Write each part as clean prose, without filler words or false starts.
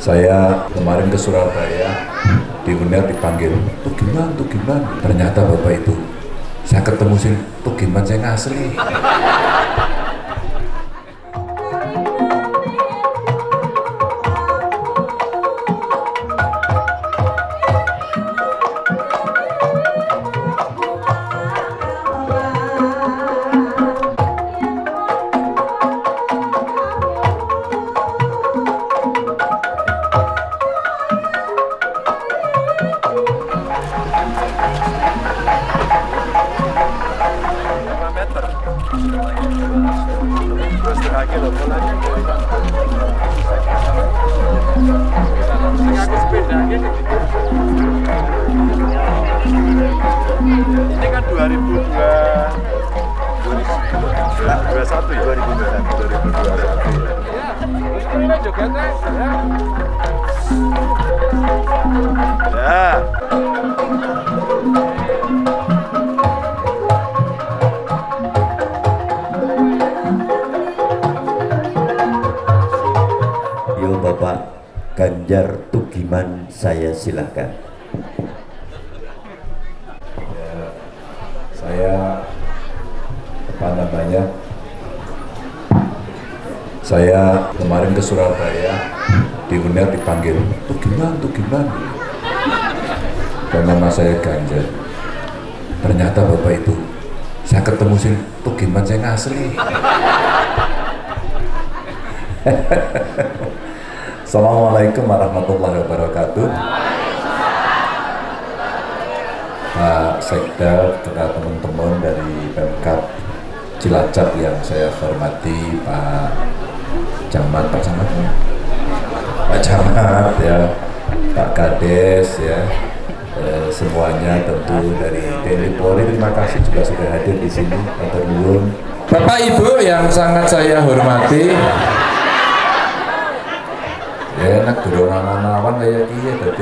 Saya kemarin ke Surabaya, di Uner dipanggil, tuh gimana? Ternyata Bapak Ibu, saya ketemu sih, tuh gimana saya asli. Ini kan 2021 ya? 2021. Ini jogetnya ya. Yo Bapak Ganjar Tugiman, saya silakan. Saya kemarin ke Surabaya, di Uner dipanggil, tuh gimana? Dan nama saya Ganjar. Ternyata Bapak Ibu, saya ketemu sih, tuh gimana saya asli. Assalamualaikum warahmatullahi wabarakatuh. Pak Sekda, teman-teman dari Pemkab Cilacap yang saya hormati, Pak Camat ya, Pak Kades ya, semuanya tentu dari TNI Polri, terima kasih juga sudah hadir di sini. Bapak Ibu yang sangat saya hormati, ya enak dorong awan kayak gini tadi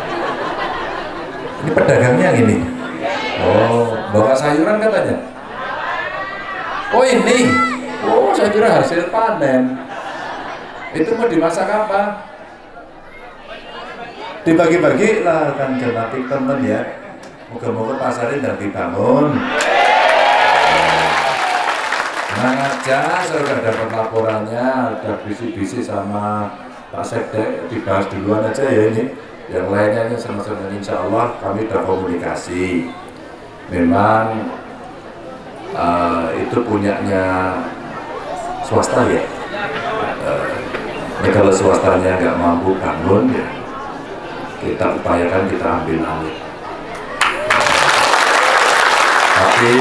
ini pedagangnya gini. Oh, bawa sayuran katanya. Oh ini, oh saya kira hasil panen. Itu mau dimasak apa? Dibagi-bagi lah kan jematik temen ya. Moga-moga pasarnya dan dibangun. Tenang aja, saya sudah dapat laporannya, ada bisi-bisi sama Pak Sekda, dibahas duluan aja ya ini. Yang lainnya sama-sama insya Allah kami sudah komunikasi. Memang itu punyanya swasta ya. Ini kalau swastanya nggak mampu bangun ya, kita upayakan kita ambil alih. Tapi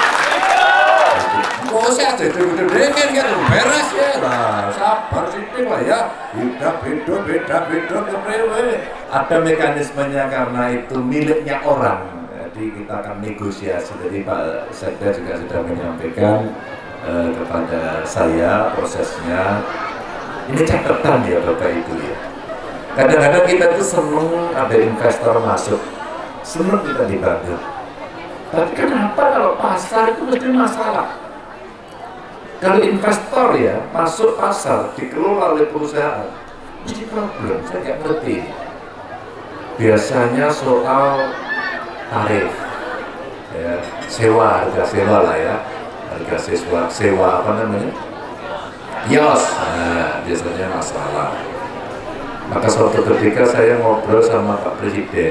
oh saya ada dengin gitu, beres ya lah, sabar sedikit lah ya. Udah beda keprewe. Ada mekanismenya karena itu miliknya orang. Jadi kita akan negosiasi. Jadi Pak Sekda juga sudah menyampaikan kepada saya prosesnya. Ini catatan ya Bapak Ibu ya. Kadang-kadang kita tuh seneng ada investor masuk, seneng kita dibantu. Tapi kenapa kalau pasar itu mesti masalah? Kalau investor ya masuk pasar dikelola oleh perusahaan, mesti problem. Saya nggak ngerti. Biasanya soal tarif, ya, sewa, harga sewa lah ya, harga sewa apa namanya, kios, nah, biasanya masalah. Maka suatu ketika saya ngobrol sama Pak Presiden,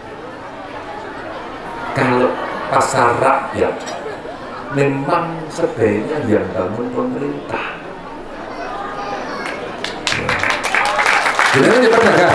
kalau pasar rakyat memang sebaiknya yang bangun pemerintah. Benar ya pedagang?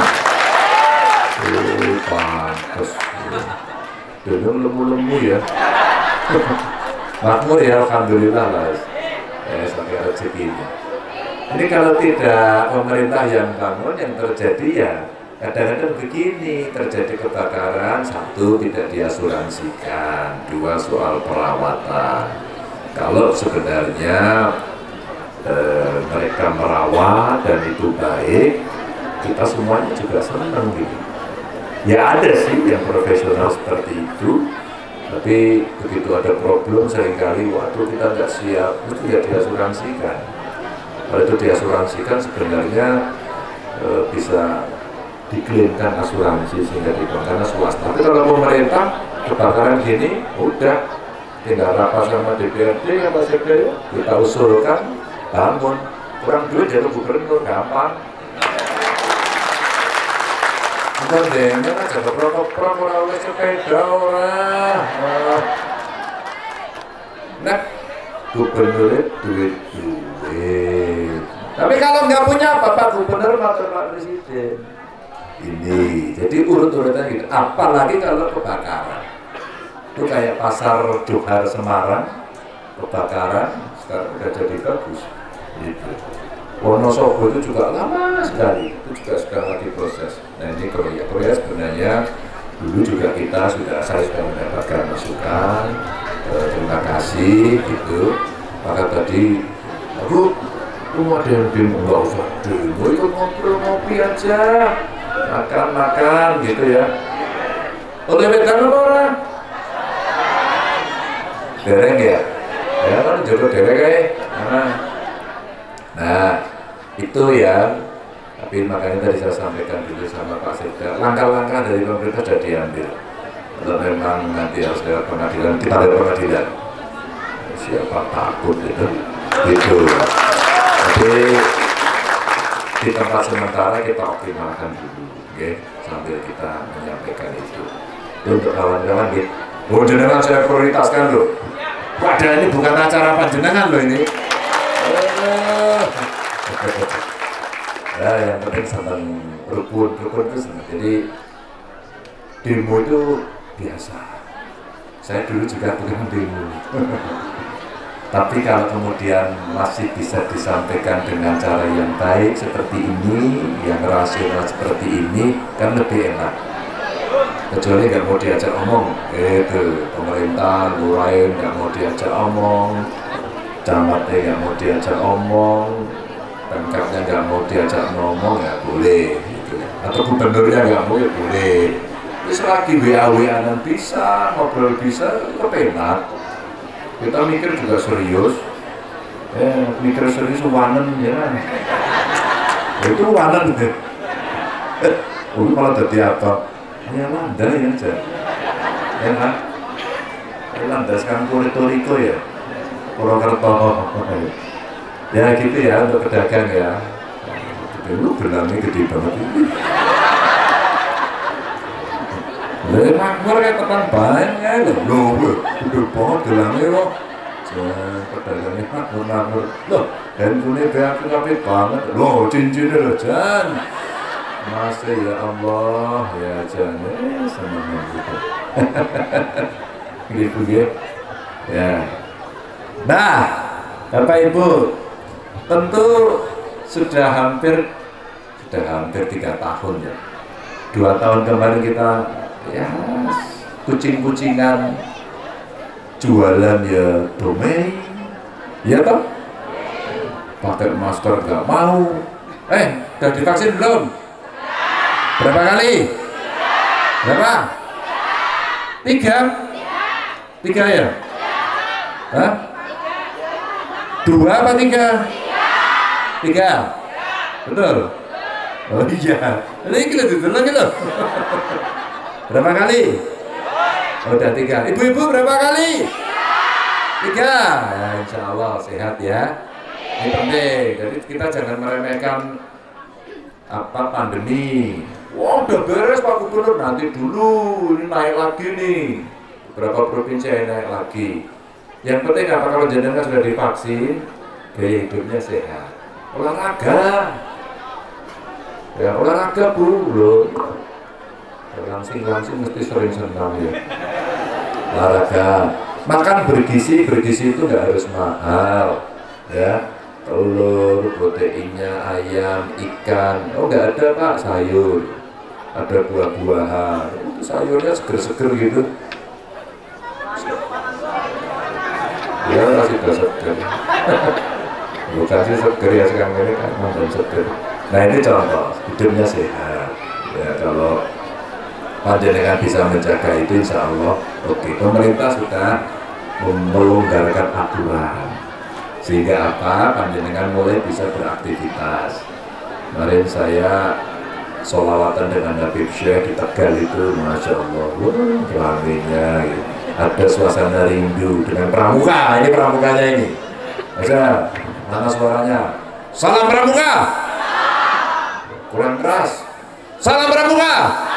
Pantes. Dulu lemu-lemu ya. Makmur ya, alhamdulillah lah. Sampai rezekinya. Ini kalau tidak pemerintah yang bangun, yang terjadi ya kadang-kadang begini, terjadi kebakaran, satu tidak diasuransikan, dua soal perawatan. Kalau sebenarnya mereka merawat dan itu baik, kita semuanya juga senang gitu. Ya ada sih yang profesional seperti itu, tapi begitu ada problem seringkali waktu kita nggak siap, itu tidak diasuransikan. Kalau itu diasuransikan sebenarnya bisa diklaimkan asuransi sehingga karena swasta. Tapi kalau pemerintah kebakaran gini, udah tinggal rapat sama DPRD apa saja, kita usulkan bangun, kurang duit jatuh gubernur, gampang. Bukan deh, ini kan jaga protokol orang oleh sepeda orang. Nah, gubernur duit. Tapi kalau nggak punya Bapak Gubernur atau Pak Presiden. Ini, jadi urut-urutan gitu. Apalagi kalau kebakaran. Itu kayak pasar Johar Semarang, kebakaran, sekarang udah jadi bagus. Gitu. Wonosobo itu juga lama sekali, itu juga sedang lagi proses. Nah ini Korea sebenarnya dulu juga saya sudah mendapatkan masukan, terima kasih gitu. Maka tadi aku ada yang demo, nggak usah demo, ikut ngopi aja, makan gitu ya. Oleh vegan apa orang? Dereng ya? Ya kan jodoh dereng kayak. Nah itu ya, tapi makanya tadi saya sampaikan dulu sama Pak Sekda, langkah-langkah dari pemerintah sudah diambil. Kalau memang nanti harus lewat pengadilan, kita lewat pengadilan. Siapa takut itu? Gitu. Jadi di tempat sementara kita optimalkan dulu, okay? Sambil kita menyampaikan itu. Untuk kawan-kawan gitu. Oh jenengan saya prioritaskan loh. Padahal ini bukan acara panjenengan loh ini. Ya yang penting senang rukun itu senang. Jadi demo itu biasa. Saya dulu juga bukan demo. Tapi kalau kemudian masih bisa disampaikan dengan cara yang baik seperti ini, yang rasional seperti ini, kan lebih enak. Kecuali nggak mau diajak omong, itu pemerintah, lurain nggak mau diajak omong, camatnya nggak mau diajak omong, pemkabnya nggak mau diajak ngomong, nggak boleh. Gitu. Atau gubernurnya nggak mau, ya boleh. Terus lagi WA-WA bisa, ngobrol bisa, kepenak. Kita mikir juga serius, mikir serius wanen ya kan? Itu wanen deh. Malah jadi apa? Ya landai aja, ya kan? Landaskan retoriko ya, Purwokerto. Ya gitu ya untuk pedagang ya. Lu benangnya gede banget ini. Lah makmur kayak tekan banyak lho, udah pohon gelangnya kok. Pedagangnya makmur. Loh, handphone BAP banget. Loh, cincinnya loh, Jan. Masih ya Allah, ya Jan. Senang gitu. Gitu. Ya. Nah, Bapak Ibu, tentu sudah hampir 3 tahun ya. 2 tahun kemarin kita ya kucing-kucingan jualan ya domain ya toh, pakai masker nggak mau. Udah divaksin belum? Berapa kali? Berapa? 3 ya? Hah? 2 apa 3? 3? Betul? Oh iya, ini kita duduk lagi loh. Berapa kali? Oh, udah 3. Ibu-ibu berapa kali? 3. Ya, insya Allah sehat ya. Ini penting. Jadi kita jangan meremehkan pandemi. Wah, udah beres Pak Gubernur, nanti dulu ini naik lagi nih. Beberapa provinsi yang naik lagi. Yang penting apa, kalau jenengan sudah divaksin, gaya hidupnya sehat. Olahraga. Ya olahraga Bu, loh. Langsing mesti sering senam ya. Olahraga. Makan bergizi itu nggak harus mahal, ya. Telur, proteinnya, ayam, ikan. Oh nggak ada Pak, sayur. Ada buah-buahan. Sayurnya seger-seger gitu. Ya masih udah seger. Bukan sih seger ya sekarang ini kan mandan seger. Nah ini contoh hidupnya sehat. Ya kalau panjenengan bisa menjaga itu insya Allah oke. Pemerintah sudah melonggarkan aturan sehingga apa, panjenengan mulai bisa beraktivitas. Kemarin saya sholawatan dengan Habib Syekh di Tegal itu, Masya Allah, rame-nya gitu. Ada suasana rindu dengan pramuka, ini pramukanya ini. Aja, mana suaranya? Salam pramuka. Kurang keras. Salam pramuka.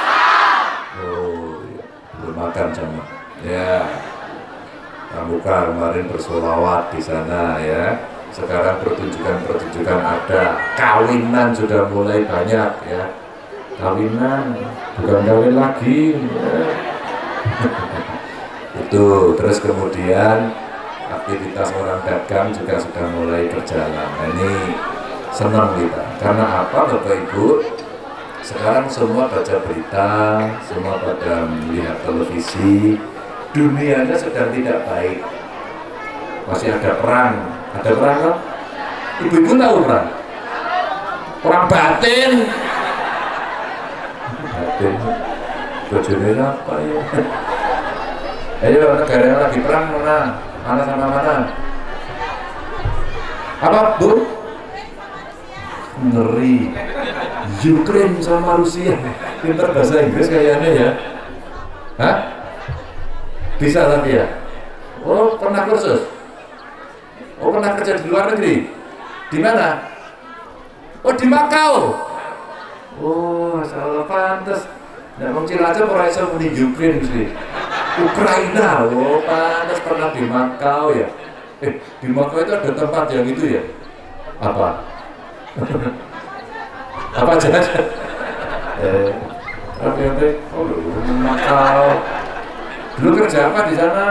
Oh, iya. Belum makan sama. Ya, pramuka kemarin bersolawat di sana ya. Sekarang pertunjukan ada, kawinan sudah mulai banyak ya. Kawinan, bukan kawin lagi ya. Itu, terus kemudian aktivitas orang dagang juga sudah mulai berjalan. Nah, ini senang kita, karena apa Bapak Ibu? Sekarang semua baca berita, semua pada melihat televisi, dunianya sedang tidak baik, masih ada perang kan? Ibu-ibu tahu perang? Perang batin. Bojone apa ya? Ayo, negara yang lagi perang mana? Mana sama mana? Apa, Bu? Ngeri. Ukraine sama Rusia. Pinter bahasa Inggris kayaknya ya. Hah? Bisa tapi ya? Oh, pernah kursus? Oh, pernah kerja di luar negeri? Di mana? Oh, di Makau. Oh, salah pantas. Nah, wong Cilacap ora iso muni Ukraine sih. Ukraina. Oh, pantas pernah di Makau ya. Di Makau itu ada tempat yang itu ya? Apa? Apa aja? Oke. Oh, Makau. Dulu kerja apa di sana?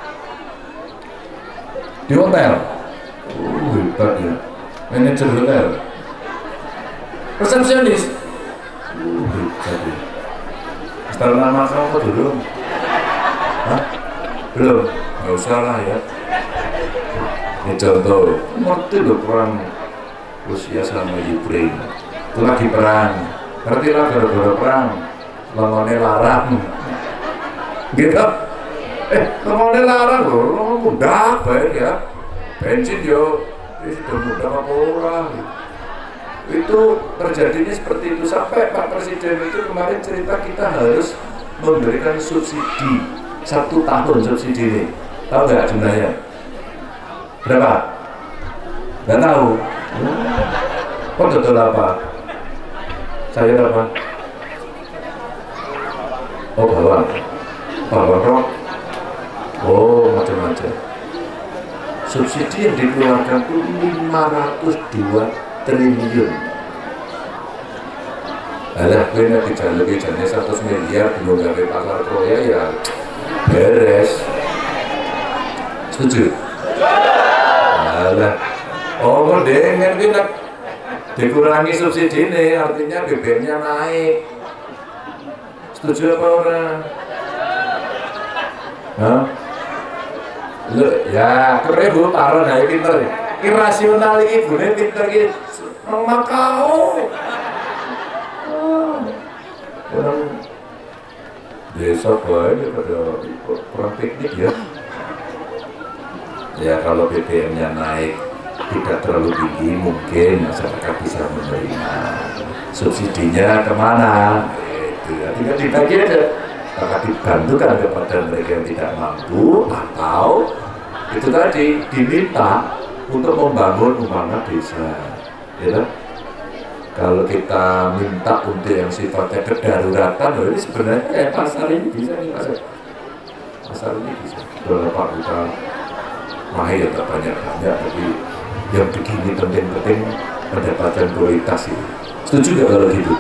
Di hotel. Oh, hebat ya. Manajer hotel. Resepsionis. Hebat ya. Setelah nama kamu belum? Hah? Belum? Nggak usah lah ya. Ini contoh, ngerti loh perang Rusia sama Ukraine. Itu lagi perang. Ngerti lah gara-gara perang. Lawannya larang. Gitu? Lawannya larang loh, mudah baik ya. Bensin yo, sudah mudah apa orang. Itu terjadinya seperti itu, sampai Pak Presiden itu kemarin cerita kita harus memberikan subsidi 1 tahun subsidi ini. Tahu nggak jumlahnya? Berapa? Nggak tahu. Kok betul apa? Saya apa? Oh, bawang rok. Oh, macam-macam. Subsidi yang dikeluarkan itu 502 triliun. Alah, gue nak dijalui jane 100 miliar belum gawe pasar Kroya ya beres. Setuju? Alah, oh dengan gue nak dikurangi subsidi ini artinya BBM-nya naik. Setuju apa orang? Hah? Lu ya keren Bu, taruh dari pinter ya. Irasional ini Bu, ini pinter ini Makau. Orang desa baik pada kurang teknik ya. Ya kalau BBM-nya naik tidak terlalu tinggi mungkin masyarakat bisa menerima. Subsidinya kemana? Itu ya, tinggal dibagi aja. Maka dibantukan kepada mereka yang tidak mampu atau itu tadi diminta untuk membangun umpama desa, ya. Kalau kita minta untuk yang sifatnya kedaruratan, ini sebenarnya pasar ini bisa nih pasar ini bisa. Beberapa kita mahir tak banyak-banyak, tapi yang begini penting-penting pendapatan kualitas ini. Setuju nggak kalau gitu?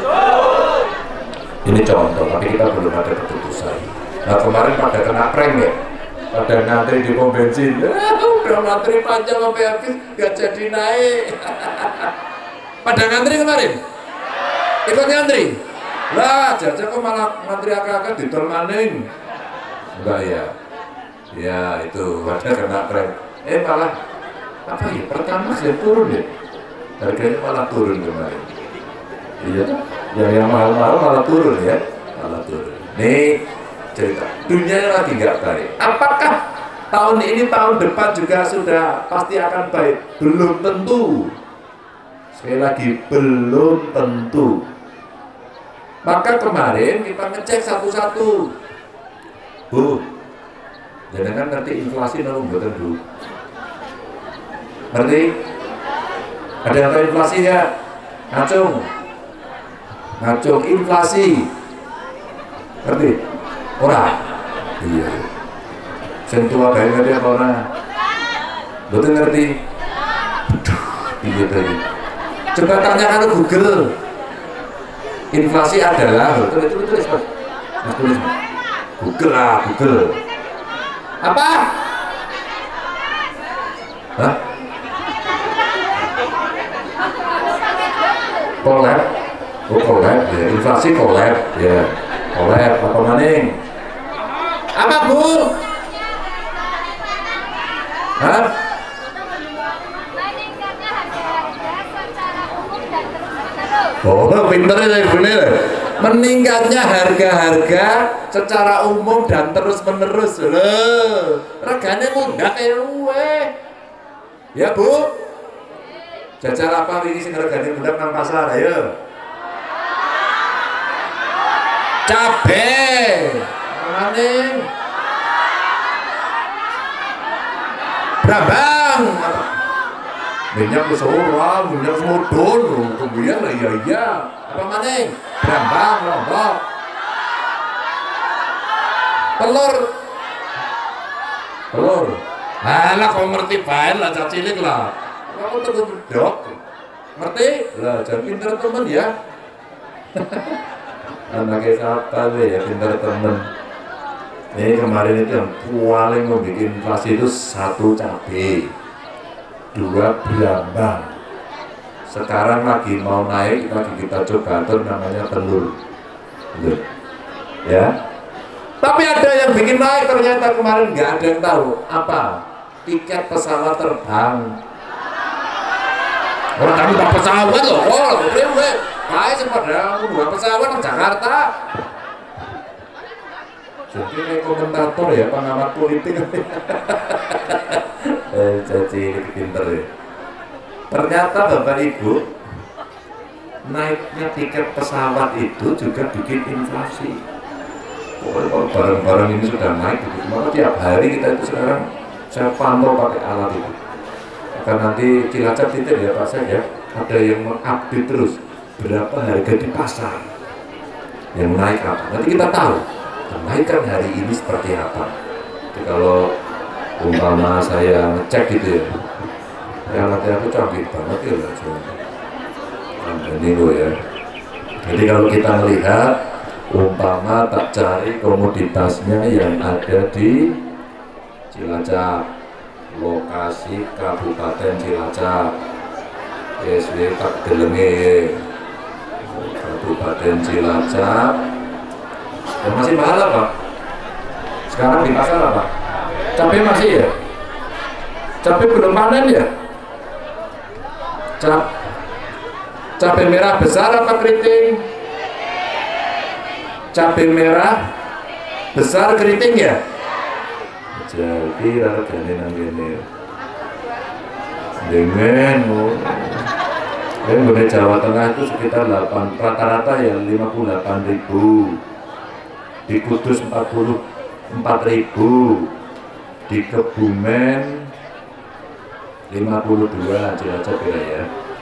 Ini contoh, tapi kita belum ada keputusan. Nah kemarin pada kena prank ya, pada ngantri di pom bensin, udah ngantri panjang sampai habis, gak jadi naik. Pada ngantri kemarin, ikut ngantri. Lah, jajah kok malah ngantri agak-agak di tol maning. Enggak ya, ya itu ada kena prank. Malah apa ya? Pertama saya turun ya, harganya malah turun kemarin. Iya, yang mahal-mahal malah turun ya, malah turun. Nih cerita, dunia lagi nggak baik. Apakah tahun ini tahun depan juga sudah pasti akan baik? Belum tentu. Sekali lagi belum tentu. Maka kemarin kita ngecek satu-satu. Bu, jangan ngerti inflasi nol betul Bu. Ngerti? Ada yang tahu inflasi ya? Ngacung inflasi. Ngerti? Ora? Iya. Sing tua bae ngerti apa ora? Betul ngerti? Iya tadi. Coba tanyakan ke Google. Inflasi adalah tulis Mas. Mas tulis. Google lah, Google. Apa? Hah? Kolab. Oh, kolab ya. Inflasi kolab ya. Kolab apa maning? Apa Bu? Hah? Oh, pinter ya bener. Meningkatnya harga-harga secara umum dan terus-menerus. Loh, regane munggah kayak luwe. Ya Bu? Jajar apa ini sing regane munggah nang pasar? Ayo. Cabe. Maning. Brambang. Minyak keseorang, minyak semudun, kemudian lah iya. Apa maning? Brambang, lombok. Telur. Alah kau ngerti bae lah cacilik lah. Kamu terus bedok. Ngerti? Lah jangan pinter temen ya. Anaknya siapa tuh ya pinter temen. Ini kemarin itu yang paling membuat inflasi itu 1 cabai. 2 brambang. Sekarang lagi mau naik, lagi kita coba atur namanya telur. Ya. Tapi ada yang bikin naik ternyata kemarin nggak ada yang tahu apa tiket pesawat terbang. Orang kami tak pesawat loh, kayak sepada 2 pesawat ke Jakarta. Jadi ini komentator ya, pengamat politik. Jadi pinter ya. Ternyata Bapak Ibu, naiknya tiket pesawat itu juga bikin inflasi. Kalau barang-barang ini sudah naik gitu, maka tiap hari kita itu sekarang saya pantau pakai alat itu. Karena nanti Cilacap titik ya Pak saya, ada yang mengupdate terus berapa harga di pasar yang naik apa. Nanti kita tahu kenaikan hari ini seperti apa. Jadi kalau umpama saya ngecek gitu ya nanti aku canggih banget ya lah ini lo ya. Jadi kalau kita melihat umpama tak cari komoditasnya yang ada di Cilacap, lokasi Kabupaten Cilacap, SW tak delenge Kabupaten Cilacap. Dan masih mahal apa? Sekarang di pasar apa? Cabai masih ya? Cabai belum panen ya? Cabai merah besar apa keriting? Cabai merah besar keriting ya? Jadi harganya nang kene. Dengan di Jawa Tengah itu sekitar rata-rata ya 58.000, di Kudus 44.000, di Kebumen 52, Cilacap kira ya.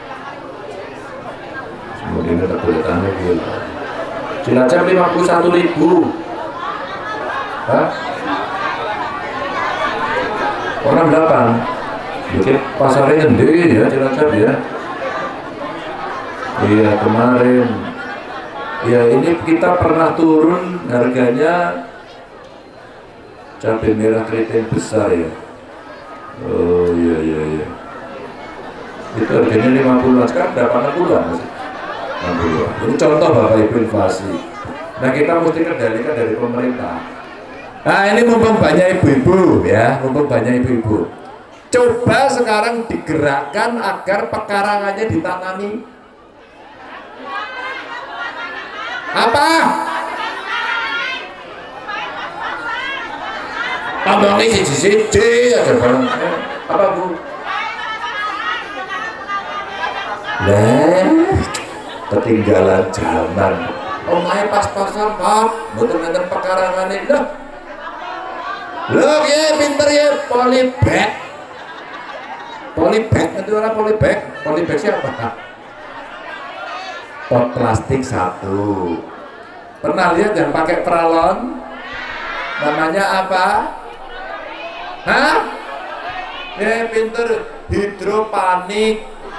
Kemudian ada tulisannya gitu. Cilacap 51.000. Hah? Orang 8. Bikin pasarnya gede ya Cilacap ya. Iya kemarin. Ya ini kita pernah turun harganya cabai merah keriting besar ya. Oh iya. Itu harganya 50, sekarang berapa 60-an masih? 60. Ini contoh Bapak Ibu inflasi. Nah kita mesti kendalikan dari pemerintah. Nah ini mumpung banyak ibu-ibu ya, mumpung banyak ibu-ibu. Coba sekarang digerakkan agar pekarangannya ditanami. Apa? Tambahnya siji-siji aja barang. Apa Bu? ketinggalan zaman. Omahe pas-pasan Pak, mboten nenten pekarangane lho. Lho piye pinter ya polybag. Polybag itu ora polybag. Polybag siapa? Pot plastik 1. Pernah lihat yang pakai peralon? Namanya apa? Hah? Pinter hidropanik.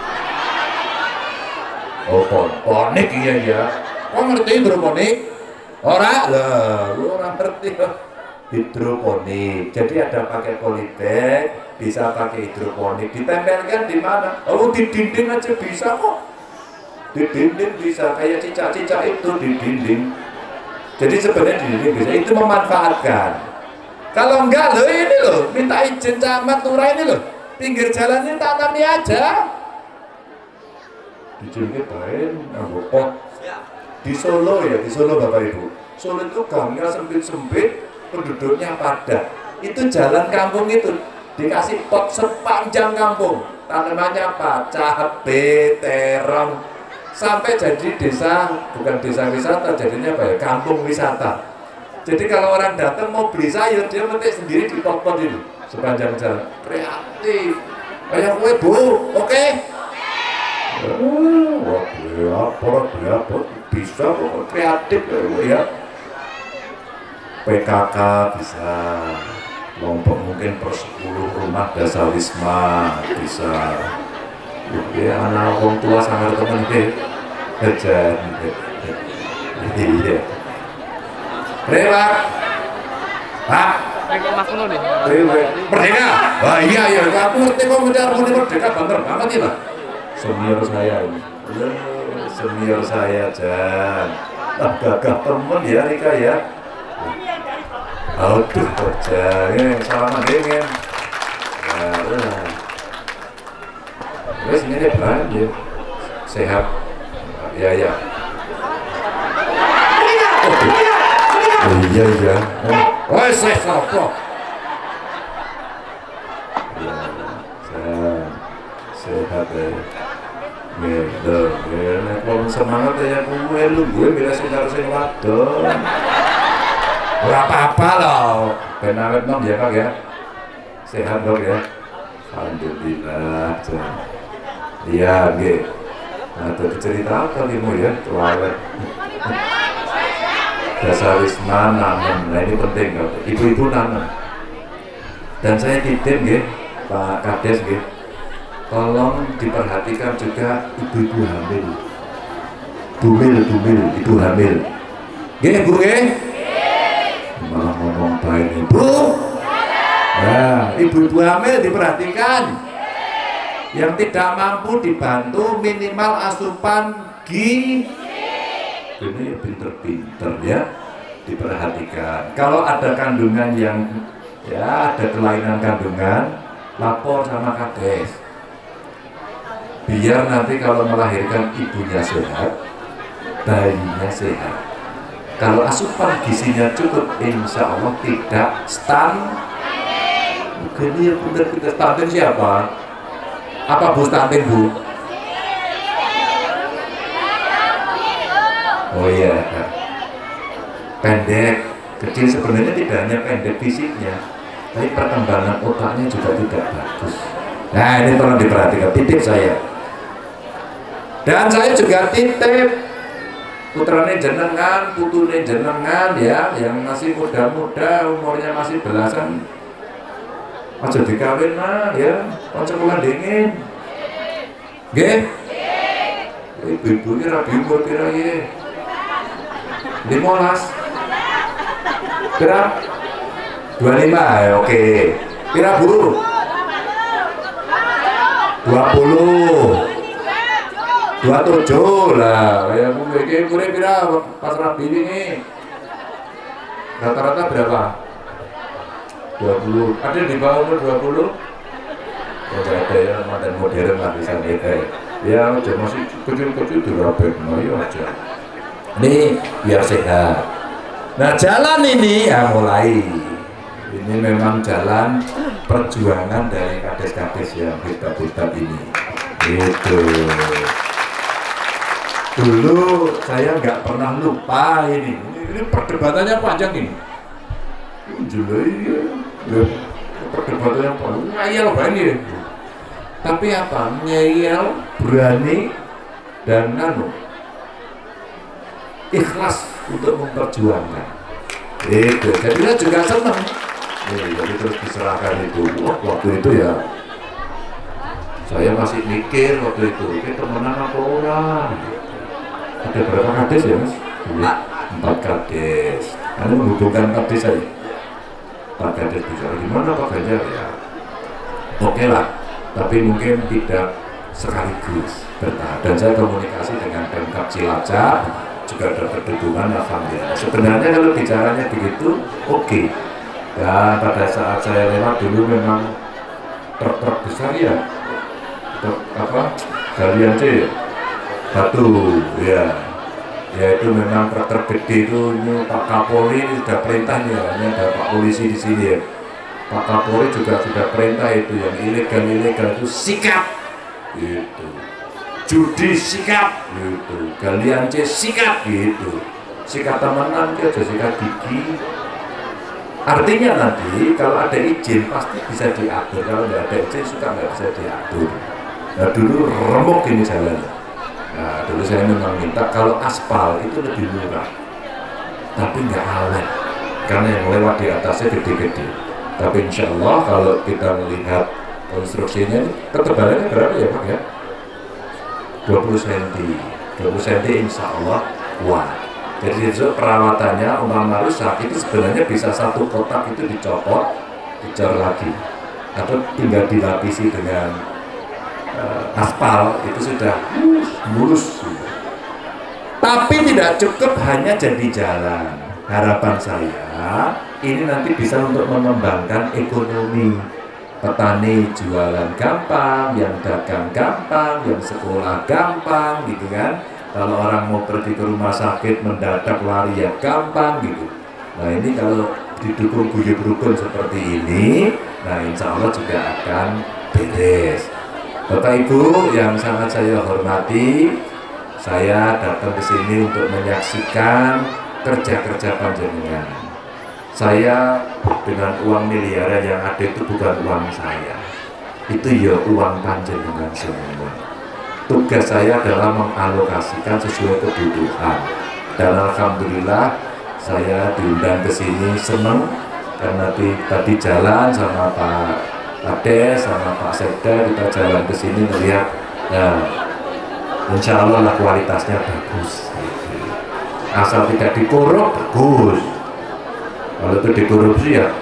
Oh, ponik iya ya. Kok ngerti hidroponik? Ora lah, lu orang ngerti hidroponik. Jadi ada pakai polybag, bisa pakai hidroponik. Ditempelkan di mana? Oh, di dinding aja bisa kok. Di dinding bisa, kayak cicak-cicak itu di dinding. Jadi sebenarnya di dinding bisa, itu memanfaatkan. Kalau enggak loh ini loh, minta izin camat lurah ini loh, pinggir jalannya tanami aja. Dijilgi baik, pot. Di Solo ya, di Solo Bapak Ibu. Solo itu gangnya sempit-sempit, penduduknya padat. Itu jalan kampung itu dikasih pot sepanjang kampung. Tanamannya apa? Cabai, terong, sampai jadi desa, bukan desa wisata, jadinya apa ya? Kampung wisata. Jadi kalau orang datang mau beli sayur, dia metik sendiri di pot-pot itu sepanjang jalan. Kreatif. Kayak kue Bu, oke? Apa bisa kok, kreatif ya. PKK bisa, kelompok mungkin per 10 rumah desa wisma bisa. Ya anak orang tua sangat temen kerja. Iya. Rela, Pak. Merdeka. Wah iya ya, aku ngerti kok merdeka banter banget ini lah. Senior saya ini. Senior saya Jan. Gagah temen ya Rika ya. Aduh kerja, salaman dingin. Wes ini deh ya. Sehat. Ya ya. Oh iya iya. Oh sehat kok. Sehat ya. Kalau semangat ya gue bila sedar sing wadon. Ora apa-apa loh. Ben awet nom ya Kak ya. Sehat dong ya. Alhamdulillah. Iya nggih. Nah, tadi cerita apa nih ya? Tualet. Desa wisma nanam. Nah ini penting kok. Ibu-ibu nanam. Dan saya titip nggih, Pak Kades nggih. Tolong diperhatikan juga ibu-ibu hamil. Dumil, ibu hamil. Nggih, Bu nggih? Malah ngomong baik Ibu. Nah, ibu-ibu hamil diperhatikan. Yang tidak mampu dibantu minimal asupan gizi. Ini pinter-pinter ya, diperhatikan. Kalau ada kandungan yang ya ada kelainan kandungan, lapor sama Kades. Biar nanti kalau melahirkan ibunya sehat, bayinya sehat. Kalau asupan gizinya cukup, insya Allah tidak Bukan ya benar, tidak stunting siapa? Apa Bu stunting Bu? Oh iya, pendek, kecil sebenarnya tidak hanya pendek fisiknya, tapi perkembangan otaknya juga tidak bagus. Nah ini tolong diperhatikan, titip saya. Dan saya juga titip putrane jenengan, putune jenengan ya, yang masih muda-muda, umurnya masih belasan, aja dikawin mah ya, ojo kula dingin. Nggih? Ibu-ibu ki ra bingung pira ye. 15. Pira? 25 ya, oke. Pira Bu? 20. 27 lah, kayak Bu iki kure pira pas rabi ini. Rata-rata berapa? 20. Ada di bawah umur 20? Oh, ada ya, modern lah bisa nih. Ya, masih kecil-kecil dirabek, no ya aja. Ini biar sehat. Nah, jalan ini ya mulai. Ini memang jalan perjuangan dari kades-kades yang hebat-hebat ini. Gitu. Dulu saya nggak pernah lupa ini perdebatannya panjang ini. Perdebatannya panjang, ngeyel banget. Tapi apa? Ngeyel, berani, dan ikhlas untuk memperjuangkan. Itu, jadi saya juga senang. Jadi terus diserahkan itu. Waktu itu ya, saya masih mikir waktu itu, ini temenan apa orang? Ada berapa kades ya mas? 4 kades. Anda menghubungkan kades saya. 4 kades bisa. Gimana Pak Ganjar ya? Oke lah, tapi mungkin tidak sekaligus bertahap. Dan saya komunikasi dengan Pemkab Cilacap, juga dapat dukungan alhamdulillah. Sebenarnya kalau bicaranya begitu, oke. Dan pada saat saya lewat dulu memang truk-truk besar ya, truk apa? Galian C. Batu, ya itu memang truk gede itu. Ini Pak Kapolri sudah perintahnya, ini ada Pak Polisi di sini ya. Pak Kapolri juga sudah perintah itu yang ilegal itu sikap, gitu. Judi sikap, gitu. Galian C sikap, gitu. Sikat temenan aja sikat gigi. Artinya nanti kalau ada izin pasti bisa diatur, kalau nggak ada izin suka nggak bisa diatur. Nah dulu remuk ini jalannya. Nah, dulu saya memang minta kalau aspal itu lebih murah, tapi nggak awet, karena yang lewat di atasnya gede-gede. Tapi insya Allah kalau kita melihat konstruksinya, ketebalannya berapa ya Pak ya? 20 cm, 20 cm insya Allah kuat. Jadi itu perawatannya umpama rusak itu sebenarnya bisa satu kotak itu dicopot, dicor lagi, atau tinggal dilapisi dengan aspal itu sudah mulus. Tapi tidak cukup hanya jadi jalan. Harapan saya ini nanti bisa untuk mengembangkan ekonomi. Petani jualan gampang, yang dagang gampang, yang sekolah gampang, gitu kan. Kalau orang mau pergi ke rumah sakit mendadak lari ya gampang gitu. Nah ini kalau didukung guyub rukun seperti ini, nah insya Allah juga akan beres. Bapak Ibu yang sangat saya hormati, saya datang ke sini untuk menyaksikan kerja-kerja panjenengan. Saya dengan uang miliaran yang ada itu bukan uang saya, itu ya uang panjenengan semua. Tugas saya adalah mengalokasikan sesuai kebutuhan. Dan alhamdulillah saya diundang ke sini senang karena tadi jalan sama Pak Kades sama Pak Sekda, kita jalan ke sini melihat, nah, insya Allah lah kualitasnya bagus. Asal tidak dikorup bagus. Kalau itu dikorupsi ya,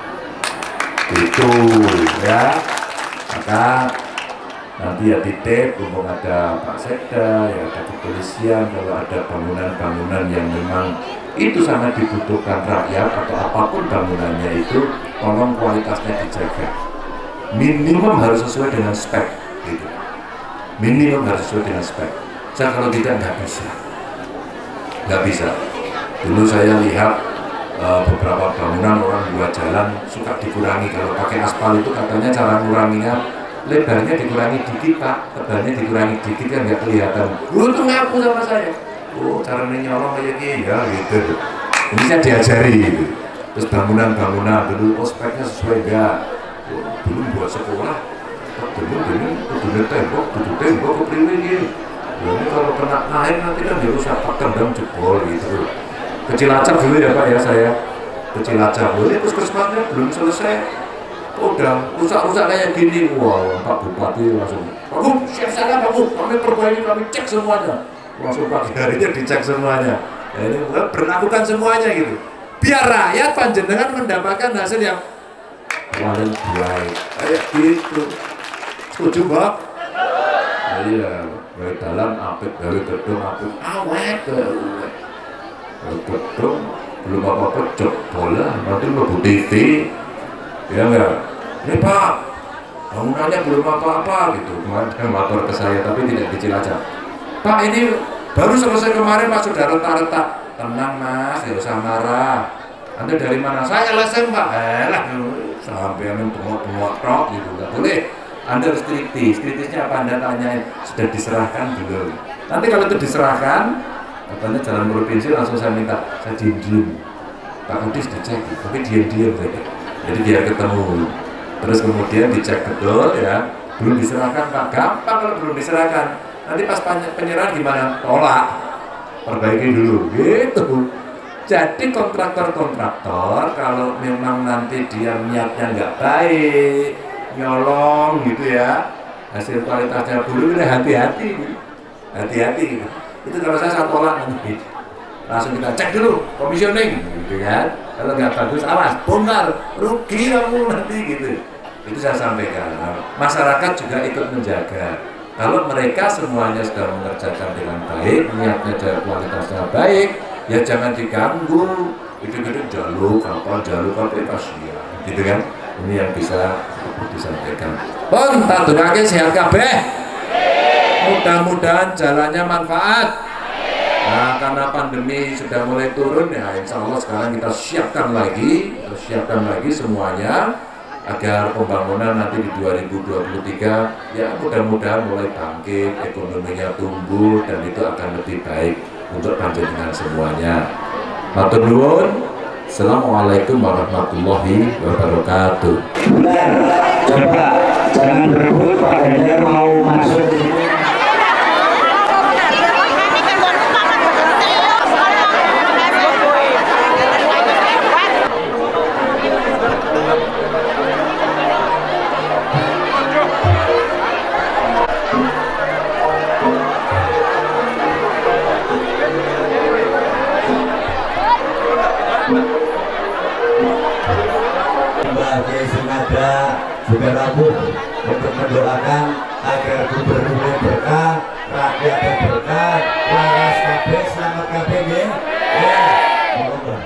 itu ya. Maka nanti ya titip, mumpung ada Pak Sekda, ya ada kepolisian, kalau ada bangunan-bangunan yang memang itu sangat dibutuhkan rakyat atau apapun bangunannya itu, tolong kualitasnya dijaga. Minimum harus sesuai dengan spek, gitu. Minimum harus sesuai dengan spek. Saya kalau tidak nggak bisa. Dulu saya lihat beberapa bangunan orang buat jalan suka dikurangi. Kalau pakai aspal itu katanya cara nguranginya lebarnya dikurangi dikit Pak, tebalnya dikurangi dikit kan nggak kelihatan. Untung ngaku sama saya. Oh caranya nyolong kayak gini ya gitu. Ini saya diajari gitu. Terus bangunan dulu ospeknya sesuai enggak. Dulu buat sekolah, dulu tembok kepriwe gitu. Ini kalau kena air nanti kan dirusak, tendang jebol gitu. Ke Cilacap dulu ya Pak ya saya. Ke Cilacap dulu, puskesmasnya belum selesai. Udah rusak-rusak kayak gini. Wah, Pak Bupati langsung, Pak Bu, siap sana Pak Bu, kami perbaiki, kami cek semuanya. Langsung pagi harinya dicek semuanya. Ya, ini berlakukan semuanya gitu. Biar rakyat panjenengan mendapatkan hasil yang paling baik, kayak gitu. Setuju Pak? Iya, dari dalam apik, dari gedung apik, awet, dari gedung belum apa-apa bola, nanti mau TV, ya enggak? Ini Pak, bangunannya belum apa-apa gitu. Kemarin dia melapor ke saya, tapi tidak di Cilacap. Pak ini baru selesai kemarin Pak, sudah retak-retak. Tenang Mas, ya usah marah. Anda dari mana? Saya LSM Pak. Lah, sampai yang bengok-bengok tok gitu, nggak boleh. Anda harus kritis. Kritisnya apa? Anda tanyain, sudah diserahkan belum? Nanti kalau itu diserahkan, katanya jalan provinsi langsung saya minta, saya diem-diem. Pak Kadis dicek, tapi diem-diem jadi biar ketemu. Terus kemudian dicek betul ya, belum diserahkan Pak, gampang kalau belum diserahkan. Nanti pas penyerahan gimana? Tolak, perbaiki dulu, gitu. Jadi kontraktor-kontraktor kalau memang nanti dia niatnya nggak baik, nyolong gitu ya, hasil kualitasnya buruk, udah hati-hati, hati-hati. Itu kalau saya tolak nanti, langsung kita cek dulu komisioning, gitu kan. Kalau nggak bagus, awas, bongkar, rugi kamu nanti gitu. Itu saya sampaikan. Nah, masyarakat juga ikut menjaga. Kalau mereka semuanya sudah mengerjakan dengan baik, niatnya dan kualitasnya baik, ya jangan diganggu. Itu jalur kapal bebas ya, gitu kan? Ini yang bisa disampaikan. Pun tak dongake sehat kabeh. Mudah-mudahan jalannya manfaat. Nah, karena pandemi sudah mulai turun ya, insya Allah sekarang kita siapkan lagi semuanya agar pembangunan nanti di 2023 ya mudah-mudahan mulai bangkit, ekonominya tumbuh dan itu akan lebih baik untuk panjenengan semuanya. Matur nuwun. Assalamualaikum warahmatullahi wabarakatuh. Coba jangan berebut, Pak Ganjar mau masuk. Juga rapuh untuk mendoakan agar gubernur berkah, rakyat berkah, waras kabeh, selamat kabeh nggih. Ya, monggo.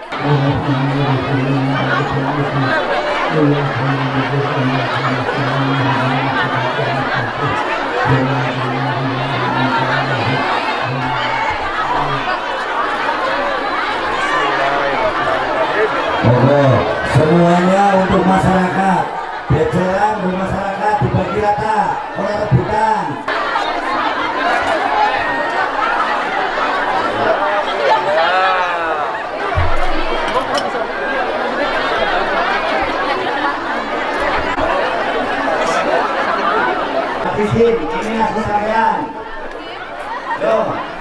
Monggo semuanya untuk masyarakat. Jajaran untuk masyarakat dibagi rata oleh rebutan. Habisin, ini aku sekalian. Yo.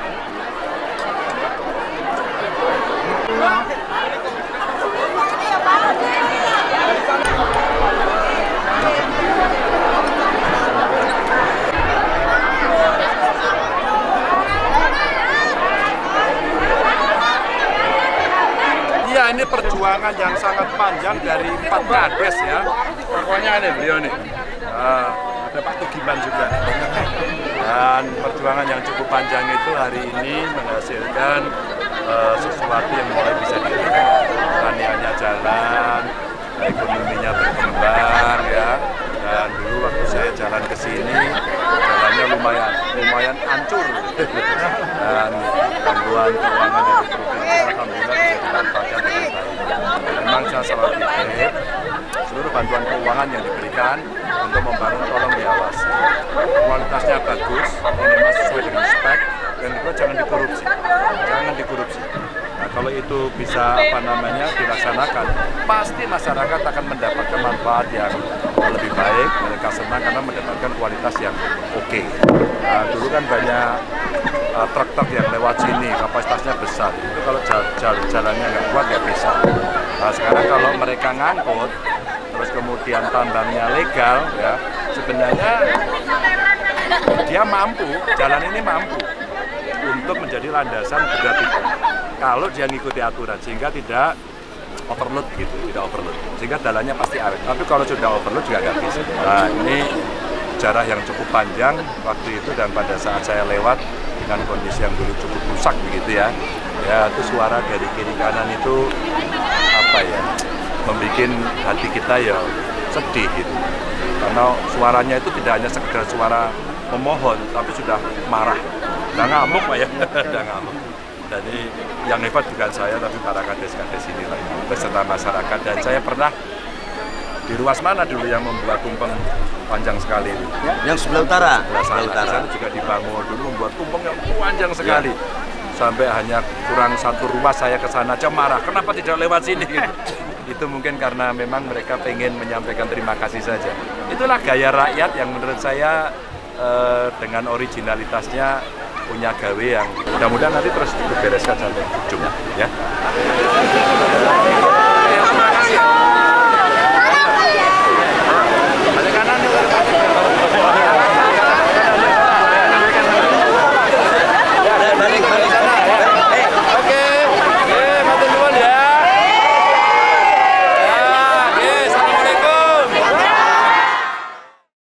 Ini perjuangan yang sangat panjang dari 4 kades ya. Pokoknya ini beliau nih. Ada Pak Tugiman juga. Dan perjuangan yang cukup panjang itu hari ini menghasilkan sesuatu yang mulai bisa dilihat. Pertaniannya jalan, ekonominya berkembang ya. Dan dulu waktu saya jalan ke sini, jalannya lumayan hancur. Dan bantuan keuangan dari provinsi alhamdulillah bisa dimanfaatkan dengan baik. Memang saya selalu pikir seluruh bantuan keuangan yang diberikan untuk membangun tolong diawasi. Kualitasnya bagus, minimal sesuai dengan spek, dan itu jangan dikorupsi. Nah, kalau itu bisa dilaksanakan, pasti masyarakat akan mendapatkan manfaat yang lebih baik. Mereka senang karena mendapatkan kualitas yang oke. Nah, dulu kan banyak truk-truk yang lewat sini, kapasitasnya besar. Itu kalau jalannya nggak kuat nggak bisa. Nah, sekarang kalau mereka ngangkut, terus kemudian tambangnya legal, ya sebenarnya dia mampu, jalan ini mampu untuk menjadi landasan berat itu. Kalau dia ngikuti aturan, sehingga tidak overload gitu, sehingga jalannya pasti awet. Tapi kalau sudah overload juga nggak bisa. Nah, ini jarak yang cukup panjang waktu itu, dan pada saat saya lewat dengan kondisi yang dulu cukup rusak begitu ya, itu suara dari kiri kanan itu membuat hati kita ya sedih gitu. Karena suaranya itu tidak hanya sekedar suara memohon, tapi sudah marah, udah ngamuk Pak ya, udah ngamuk. Dan ini yang hebat bukan saya, tapi para kades-kades ini beserta masyarakat. Dan saya pernah Di ruas mana dulu yang membuat tumpeng panjang sekali itu? Yang sebelah utara. Sebelah sana juga dibangun dulu membuat tumpeng yang panjang sekali. Sampai hanya kurang satu ruas saya ke sana aja marah, kenapa tidak lewat sini? Itu mungkin karena memang mereka pengen menyampaikan terima kasih saja. Itulah gaya rakyat yang menurut saya dengan originalitasnya punya gawe yang mudah-mudahan nanti terus dibereskan sampai ujung ya.